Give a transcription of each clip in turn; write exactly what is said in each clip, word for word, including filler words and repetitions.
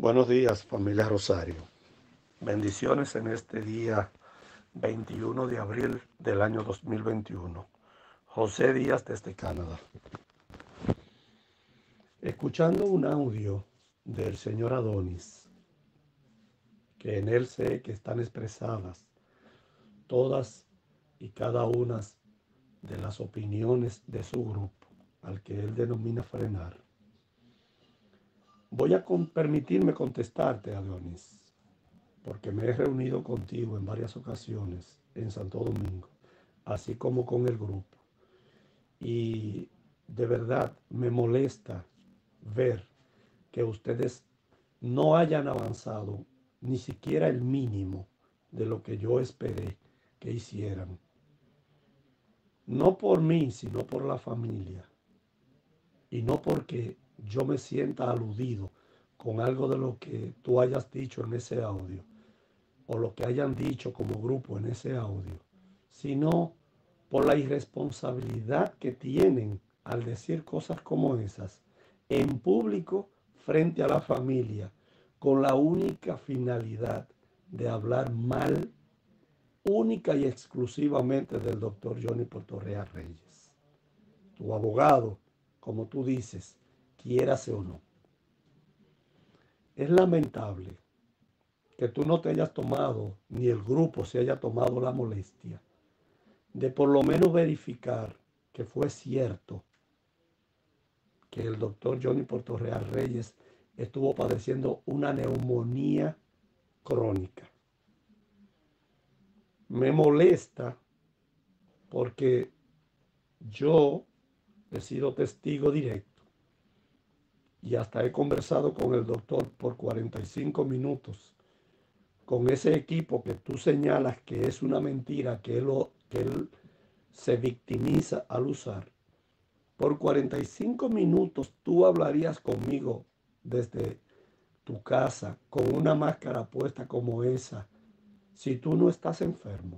Buenos días, familia Rosario. Bendiciones en este día veintiuno de abril del año dos mil veintiuno. José Díaz desde Canadá. Escuchando un audio del señor Adonis, que en él sé que están expresadas todas y cada una de las opiniones de su grupo, al que él denomina frenar. Voy a con- permitirme contestarte, Adonis, porque me he reunido contigo en varias ocasiones en Santo Domingo, así como con el grupo. Y de verdad me molesta ver que ustedes no hayan avanzado ni siquiera el mínimo de lo que yo esperé que hicieran. No por mí, sino por la familia. Y no porque yo me sienta aludido con algo de lo que tú hayas dicho en ese audio, o lo que hayan dicho como grupo en ese audio, sino por la irresponsabilidad que tienen al decir cosas como esas en público frente a la familia, con la única finalidad de hablar mal, única y exclusivamente del doctor Johnny Portorrea Reyes. Tu abogado, como tú dices, quiérase o no. Es lamentable que tú no te hayas tomado, ni el grupo se haya tomado la molestia de por lo menos verificar que fue cierto que el doctor Johnny Portorrea Reyes estuvo padeciendo una neumonía crónica. Me molesta porque yo he sido testigo directo y hasta he conversado con el doctor por cuarenta y cinco minutos con ese equipo que tú señalas que es una mentira, que él, que él se victimiza al usar. Por cuarenta y cinco minutos tú hablarías conmigo desde tu casa con una máscara puesta como esa, si tú no estás enfermo.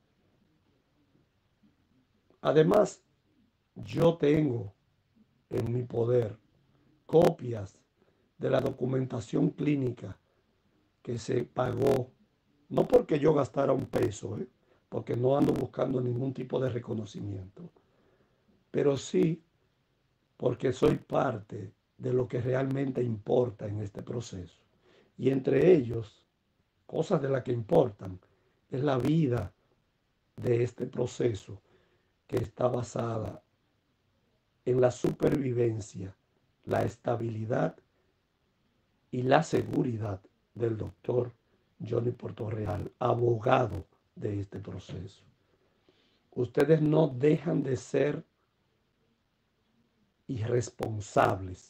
Además, yo tengo en mi poder copias de la documentación clínica que se pagó, no porque yo gastara un peso, ¿eh? Porque no ando buscando ningún tipo de reconocimiento, pero sí porque soy parte de lo que realmente importa en este proceso. Y entre ellos, cosas de las que importan, es la vida de este proceso que está basada en la supervivencia, la estabilidad y la seguridad del doctor Johnny Portorreal, abogado de este proceso. Ustedes no dejan de ser irresponsables.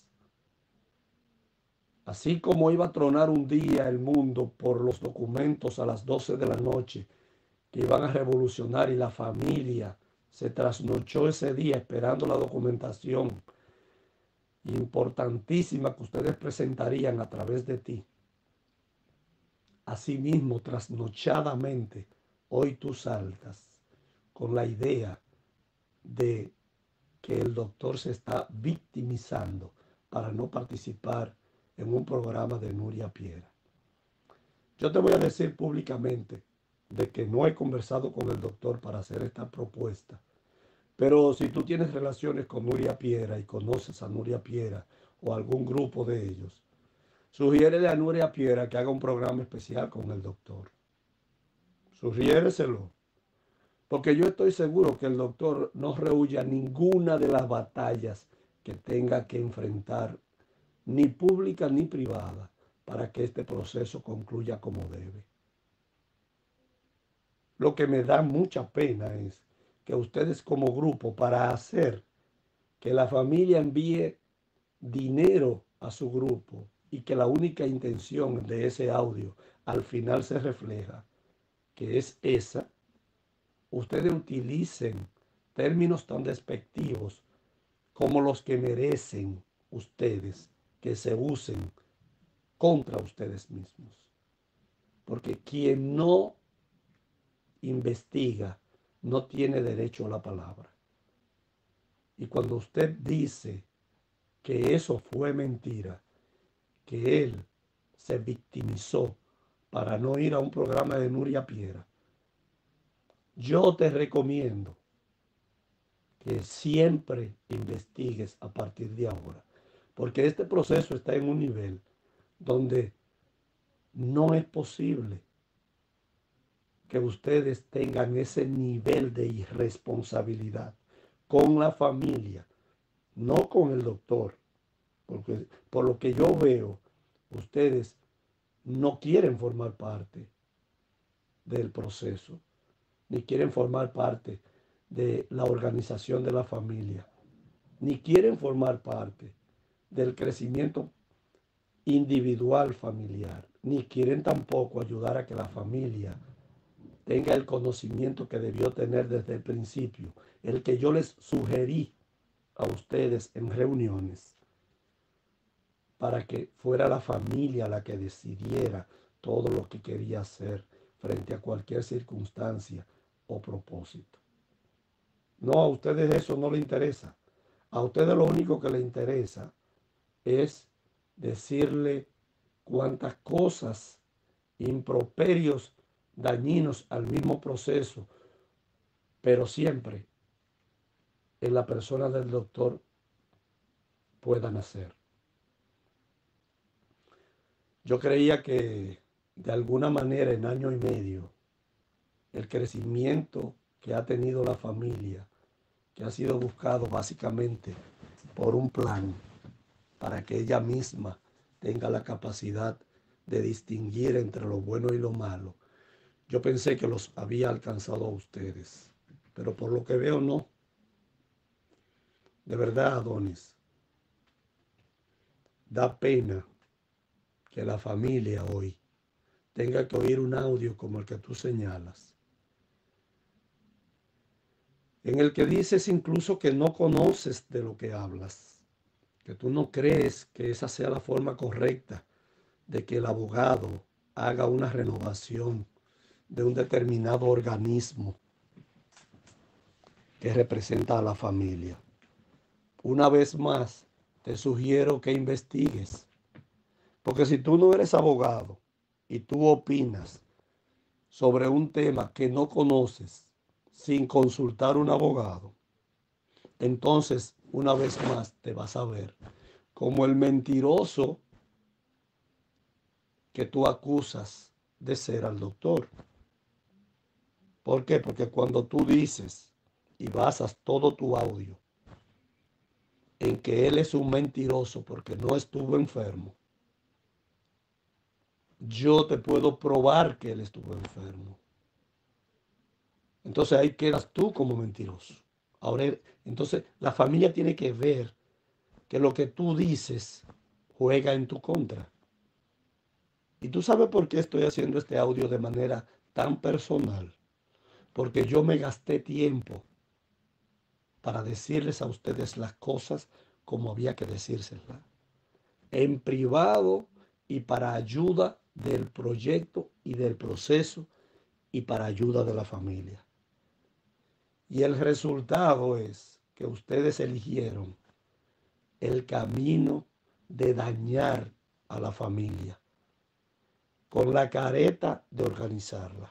Así como iba a tronar un día el mundo por los documentos a las doce de la noche que iban a revolucionar y la familia se trasnochó ese día esperando la documentación importantísima que ustedes presentarían a través de ti. Asimismo, trasnochadamente, hoy tú saltas con la idea de que el doctor se está victimizando para no participar en un programa de Nuria Piera. Yo te voy a decir públicamente de que no he conversado con el doctor para hacer esta propuesta. Pero si tú tienes relaciones con Nuria Piera y conoces a Nuria Piera o algún grupo de ellos, sugiérele a Nuria Piera que haga un programa especial con el doctor. Sugiéreselo. Porque yo estoy seguro que el doctor no rehúya ninguna de las batallas que tenga que enfrentar, ni pública ni privada, para que este proceso concluya como debe. Lo que me da mucha pena es que ustedes como grupo, para hacer que la familia envíe dinero a su grupo y que la única intención de ese audio al final se refleja, que es esa, ustedes utilicen términos tan despectivos como los que merecen ustedes que se usen contra ustedes mismos. Porque quien no investiga no tiene derecho a la palabra. Y cuando usted dice que eso fue mentira, que él se victimizó para no ir a un programa de Nuria Piera, yo te recomiendo que siempre investigues a partir de ahora, porque este proceso está en un nivel donde no es posible que ustedes tengan ese nivel de irresponsabilidad con la familia, no con el doctor, porque por lo que yo veo, ustedes no quieren formar parte del proceso, ni quieren formar parte de la organización de la familia, ni quieren formar parte del crecimiento individual familiar, ni quieren tampoco ayudar a que la familia tenga el conocimiento que debió tener desde el principio, el que yo les sugerí a ustedes en reuniones, para que fuera la familia la que decidiera todo lo que quería hacer frente a cualquier circunstancia o propósito. No, a ustedes eso no les interesa. A ustedes lo único que les interesa es decirle cuántas cosas, improperios, dañinos al mismo proceso, pero siempre en la persona del doctor puedan hacer. Yo creía que de alguna manera en año y medio el crecimiento que ha tenido la familia, que ha sido buscado básicamente por un plan para que ella misma tenga la capacidad de distinguir entre lo bueno y lo malo, yo pensé que los había alcanzado a ustedes, pero por lo que veo no. De verdad, Adonis, da pena que la familia hoy tenga que oír un audio como el que tú señalas, en el que dices incluso que no conoces de lo que hablas, que tú no crees que esa sea la forma correcta de que el abogado haga una renovación de un determinado organismo que representa a la familia. Una vez más, te sugiero que investigues, porque si tú no eres abogado y tú opinas sobre un tema que no conoces sin consultar a un abogado, entonces una vez más te vas a ver como el mentiroso que tú acusas de ser al doctor. ¿Por qué? Porque cuando tú dices y basas todo tu audio en que él es un mentiroso porque no estuvo enfermo, yo te puedo probar que él estuvo enfermo. Entonces ahí quedas tú como mentiroso. Ahora, entonces la familia tiene que ver que lo que tú dices juega en tu contra. Y tú sabes por qué estoy haciendo este audio de manera tan personal. Porque yo me gasté tiempo para decirles a ustedes las cosas como había que decírselas, en privado y para ayuda del proyecto y del proceso y para ayuda de la familia. Y el resultado es que ustedes eligieron el camino de dañar a la familia con la careta de organizarla.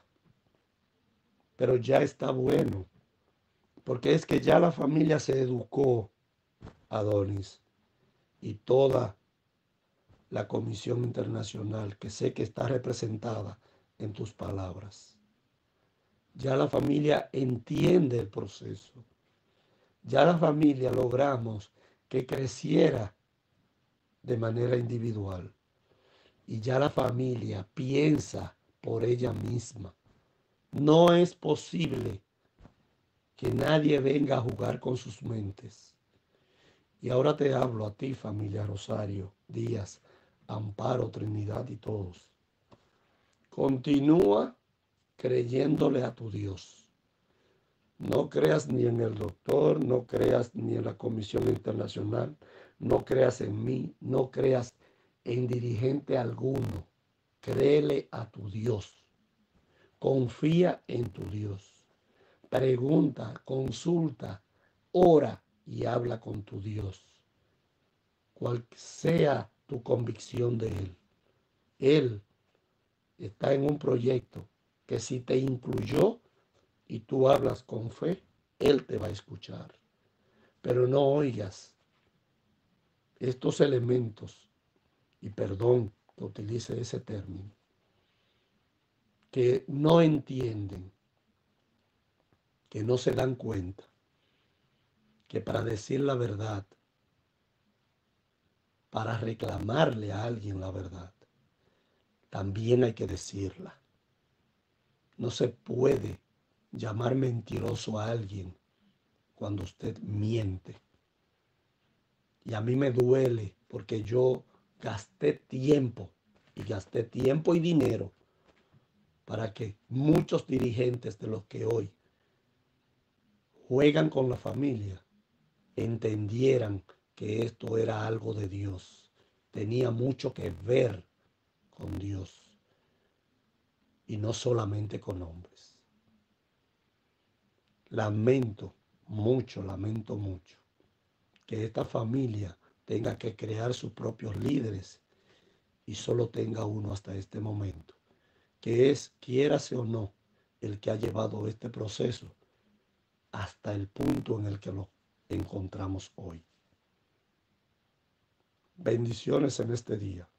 Pero ya está bueno, porque es que ya la familia se educó, Adonis, y toda la Comisión Internacional, que sé que está representada en tus palabras. Ya la familia entiende el proceso. Ya la familia logramos que creciera de manera individual. Y ya la familia piensa por ella misma. No es posible que nadie venga a jugar con sus mentes. Y ahora te hablo a ti, familia Rosario, Díaz, Amparo, Trinidad y todos. Continúa creyéndole a tu Dios. No creas ni en el doctor, no creas ni en la Comisión Internacional, no creas en mí, no creas en dirigente alguno. Créele a tu Dios. Confía en tu Dios. Pregunta, consulta, ora y habla con tu Dios. Cual sea tu convicción de Él. Él está en un proyecto que si te incluyó y tú hablas con fe, Él te va a escuchar. Pero no oigas estos elementos, y perdón que utilice ese término, que no entienden, que no se dan cuenta, que para decir la verdad, para reclamarle a alguien la verdad, también hay que decirla. No se puede llamar mentiroso a alguien cuando usted miente. Y a mí me duele porque yo gasté tiempo y gasté tiempo y dinero para que muchos dirigentes de los que hoy juegan con la familia entendieran que esto era algo de Dios. Tenía mucho que ver con Dios y no solamente con hombres. Lamento mucho, lamento mucho que esta familia tenga que crear sus propios líderes y solo tenga uno hasta este momento, que es, quiérase o no, el que ha llevado este proceso hasta el punto en el que lo encontramos hoy. Bendiciones en este día.